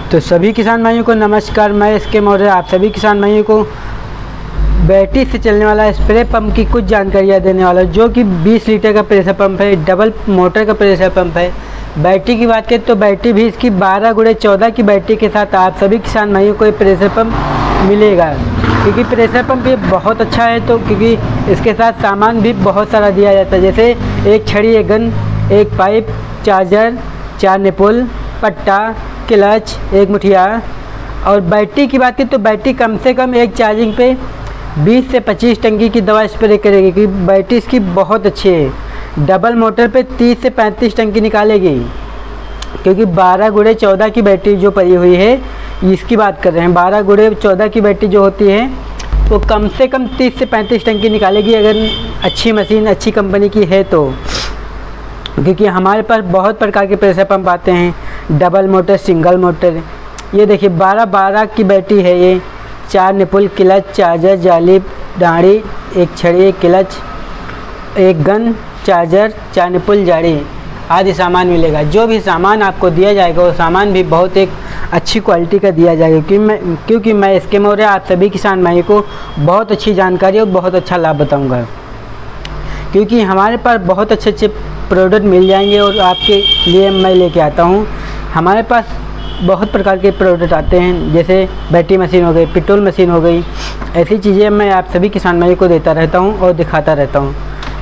तो सभी किसान भाइयों को नमस्कार। मैं इसके मौर्य आप सभी किसान भाइयों को बैटरी से चलने वाला स्प्रे पंप की कुछ जानकारियाँ देने वाला हूँ, जो कि 20 लीटर का प्रेशर पंप है, डबल मोटर का प्रेशर पंप है। बैटरी की बात करें तो बैटरी भी इसकी 12x14 की बैटरी के साथ आप सभी किसान भाइयों को ये प्रेशर पंप मिलेगा। क्योंकि प्रेशर पंप ये बहुत अच्छा है, तो क्योंकि इसके साथ सामान भी बहुत सारा दिया जाता है, जैसे एक छड़ी, एक गन, एक पाइप, चार्जर, 4 निपुल, पट्टा, क्लच, एक मुठिया। और बैटरी की बात करें तो बैटरी कम से कम एक चार्जिंग पे 20 से 25 टंकी की दवा स्प्रे करेगी, क्योंकि बैटरी इसकी बहुत अच्छी है। डबल मोटर पे 30 से 35 टंकी निकालेगी, क्योंकि 12x14 की बैटरी जो पड़ी हुई है, इसकी बात कर रहे हैं। 12x14 की बैटरी जो होती है वो कम से कम 30 से 35 टंकी निकालेगी, अगर अच्छी मशीन, अच्छी कंपनी की है तो। क्योंकि हमारे पास बहुत प्रकार के प्रेशर पंप आते हैं, डबल मोटर, सिंगल मोटर। ये देखिए 12 की बैटरी है ये, 4 निपुल, क्लच, चार्जर, जाली, डाँड़ी, एक छड़ी, एक क्लच, एक गन, चार्जर, 4 निपुल, जाड़ी आदि सामान मिलेगा। जो भी सामान आपको दिया जाएगा वो सामान भी बहुत एक अच्छी क्वालिटी का दिया जाएगा, क्योंकि मैं इसके मौर्य आप सभी किसान भाइयों को बहुत अच्छी जानकारी और बहुत अच्छा लाभ बताऊंगा। क्योंकि हमारे पास बहुत अच्छे अच्छे प्रोडक्ट मिल जाएंगे और आपके लिए मैं लेके आता हूँ। हमारे पास बहुत प्रकार के प्रोडक्ट आते हैं, जैसे बैटरी मशीन हो गई, पेट्रोल मशीन हो गई, ऐसी चीज़ें मैं आप सभी किसान भाइयों को देता रहता हूँ और दिखाता रहता हूँ।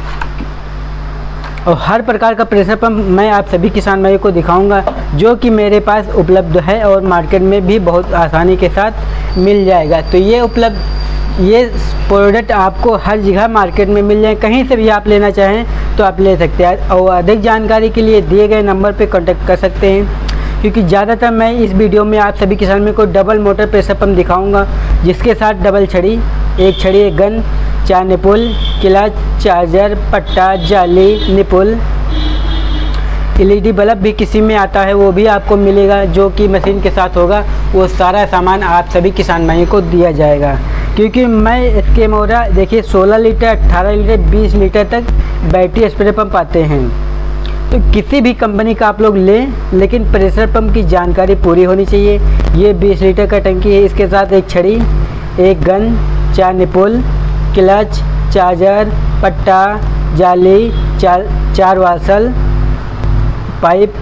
और हर प्रकार का प्रेशर पंप मैं आप सभी किसान भाइयों को दिखाऊंगा, जो कि मेरे पास उपलब्ध है और मार्केट में भी बहुत आसानी के साथ मिल जाएगा। तो ये प्रोडक्ट आपको हर जगह मार्केट में मिल जाए, कहीं से भी आप लेना चाहें तो आप ले सकते हैं। और अधिक जानकारी के लिए दिए गए नंबर पर कॉन्टैक्ट कर सकते हैं, क्योंकि ज़्यादातर मैं इस वीडियो में आप सभी किसान भाइयों को डबल मोटर प्रेशर पंप दिखाऊंगा, जिसके साथ डबल छड़ी, एक गन, 4 निपुल, क्लच, चार्जर, पट्टा, जाली, निपुल, LED बल्ब भी किसी में आता है, वो भी आपको मिलेगा, जो कि मशीन के साथ होगा। वो सारा सामान आप सभी किसान भाइयों को दिया जाएगा। क्योंकि मैं इसके मौर्य देखिए 16 लीटर, 18 लीटर, 20 लीटर तक बैटरी स्प्रे पंप आते हैं। तो किसी भी कंपनी का आप लोग लें, लेकिन प्रेशर पंप की जानकारी पूरी होनी चाहिए। ये 20 लीटर का टंकी है, इसके साथ एक छड़ी, एक गन, 4 निपुल, क्लच, चार्जर, पट्टा, जाली, 4 वासल, पाइप।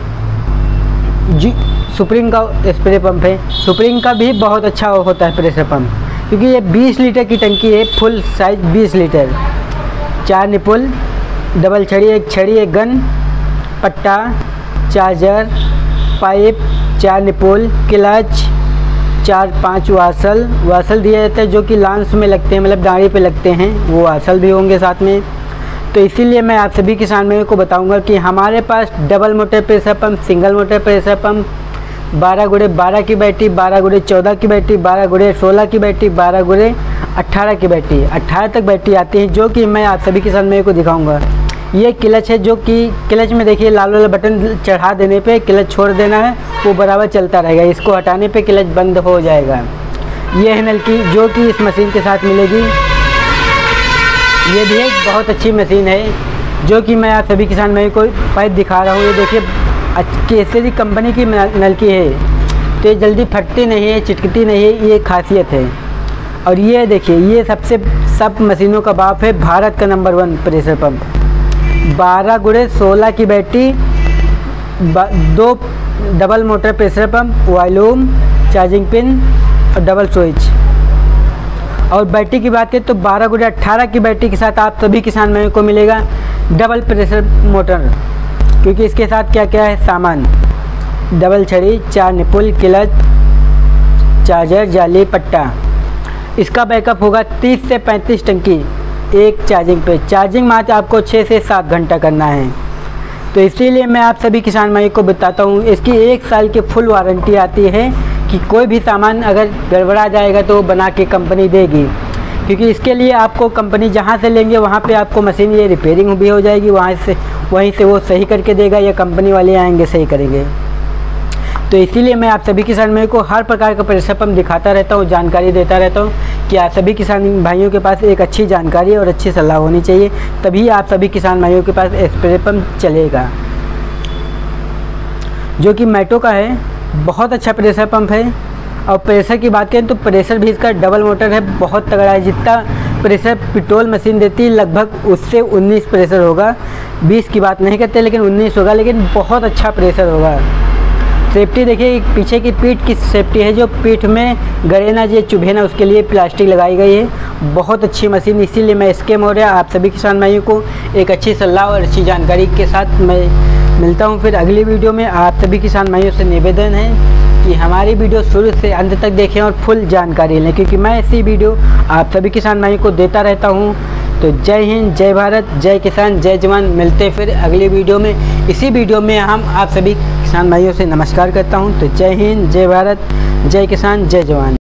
जी सुप्रीम का स्प्रे पंप है, सुप्रीम का भी बहुत अच्छा होता है प्रेशर पंप, क्योंकि ये 20 लीटर की टंकी है, full size 20 litre, 4 nipple, double छड़ी, एक गन, पट्टा, चार्जर, पाइप, 4 निपुल, क्लच, 4-5 वासल दिया जाता है, जो कि लांस में लगते हैं, मतलब डाँड़ी पे लगते हैं, वो वासल भी होंगे साथ में। तो इसीलिए मैं आप सभी किसान भाइयों को बताऊंगा कि हमारे पास double motor pressure pump, single motor pressure pump, 12x12 की बैटरी, 12x14 की बैटरी, 12x16 की बैटरी, 12x18 की बैटरी, 18 तक बैटरी आती है, जो कि मैं आप सभी किसान भाइयों को दिखाऊंगा। ये क्लच है, जो कि क्लच में देखिए लाल वाला बटन चढ़ा देने पे क्लच छोड़ देना है, वो बराबर चलता रहेगा। इसको हटाने पे क्लच बंद हो जाएगा। ये है नलकी, जो कि इस मशीन के साथ मिलेगी। ये भी एक बहुत अच्छी मशीन है, जो कि मैं आप सभी किसान भाइयों को पाइप दिखा रहा हूँ। ये देखिए केसरी कंपनी की नलकी है, तो ये जल्दी फटती नहीं है, चिटकती नहीं है, ये खासियत है। और ये देखिए, ये सब मशीनों का बाप है, भारत का नंबर 1 प्रेशर पंप। 12x16 की battery, 2 double motor pressure pump, volume, charging pin और डबल स्विच। और बैटरी की बात करें तो 12x18 की बैटरी के साथ आप सभी किसान भाइयों को मिलेगा डबल प्रेशर मोटर, क्योंकि इसके साथ क्या क्या है सामान, डबल छड़ी, 4 निपुल, क्लच, चार्जर, जाली, पट्टा। इसका बैकअप होगा 30 से 35 टंकी एक चार्जिंग पे। चार्जिंग मात्र आपको 6 से 7 घंटा करना है। तो इसीलिए मैं आप सभी किसान भाइयों को बताता हूँ, इसकी 1 साल की फुल वारंटी आती है, कि कोई भी सामान अगर गड़बड़ा जाएगा तो बना के कंपनी देगी। क्योंकि इसके लिए आपको कंपनी जहाँ से लेंगे वहाँ पे आपको मशीन ये रिपेयरिंग भी हो जाएगी, वहीं से वो सही करके देगा, या कंपनी वाले आएंगे सही करेंगे। तो इसीलिए मैं आप सभी किसान भाइयों को हर प्रकार का प्रेशर पंप दिखाता रहता हूँ, जानकारी देता रहता हूँ, कि आप सभी किसान भाइयों के पास एक अच्छी जानकारी और अच्छी सलाह होनी चाहिए, तभी आप सभी किसान भाइयों के पास स्प्रे पंप चलेगा। जो कि मैटो का है, बहुत अच्छा प्रेशर पंप है। और प्रेशर की बात करें तो प्रेशर भी इसका डबल मोटर है, बहुत तगड़ा है। जितना प्रेशर पेट्रोल मशीन देती है लगभग उससे 19 प्रेशर होगा। 20 की बात नहीं करते लेकिन 19 होगा, लेकिन बहुत अच्छा प्रेशर होगा। सेफ्टी देखिए, पीछे की पीठ की सेफ्टी है, जो पीठ में गड़े ना, ये चुभे ना, उसके लिए प्लास्टिक लगाई गई है। बहुत अच्छी मशीन, इसीलिए मैं स्कैम हो रहा है। आप सभी किसान भाइयों को एक अच्छी सलाह और अच्छी जानकारी के साथ मैं मिलता हूं फिर अगली वीडियो में। आप सभी किसान भाइयों से निवेदन है कि हमारी वीडियो शुरू से अंत तक देखें और फुल जानकारी लें, क्योंकि मैं ऐसी वीडियो आप सभी किसान भाइयों को देता रहता हूं। तो जय हिंद, जय भारत, जय किसान, जय जवान। मिलते फिर अगली वीडियो में। इसी वीडियो में हम आप सभी किसान भाइयों से नमस्कार करता हूं। तो जय हिंद, जय भारत, जय किसान, जय जवान।